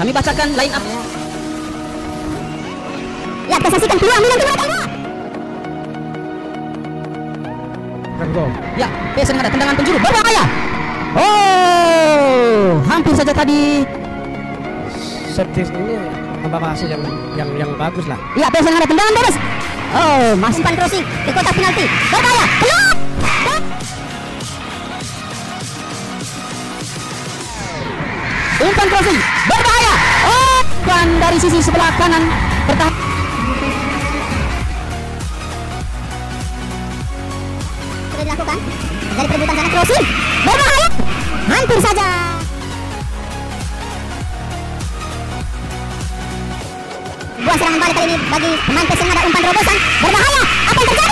Kami bacakan line up. Ya, kita saksikan peluang Milan Timur. Ya, PSN ada tendangan penjuru berbahaya. Oh, hampir saja tadi. Setis ini membawa hasil yang bagus lah. Ya, PSN ada tendangan bebas. Oh, masih umpan crossing di kotak penalti. Berbahaya. Peluang. Umpan crossing berbahaya. Oh, dan dari sisi sebelah kanan bertahan. Sudah dilakukan dari perebutan sana crossing berbahaya, hampir saja. Buang serangan balik kali ini bagi pemain PSM ada umpan terobosan berbahaya. Apa yang terjadi?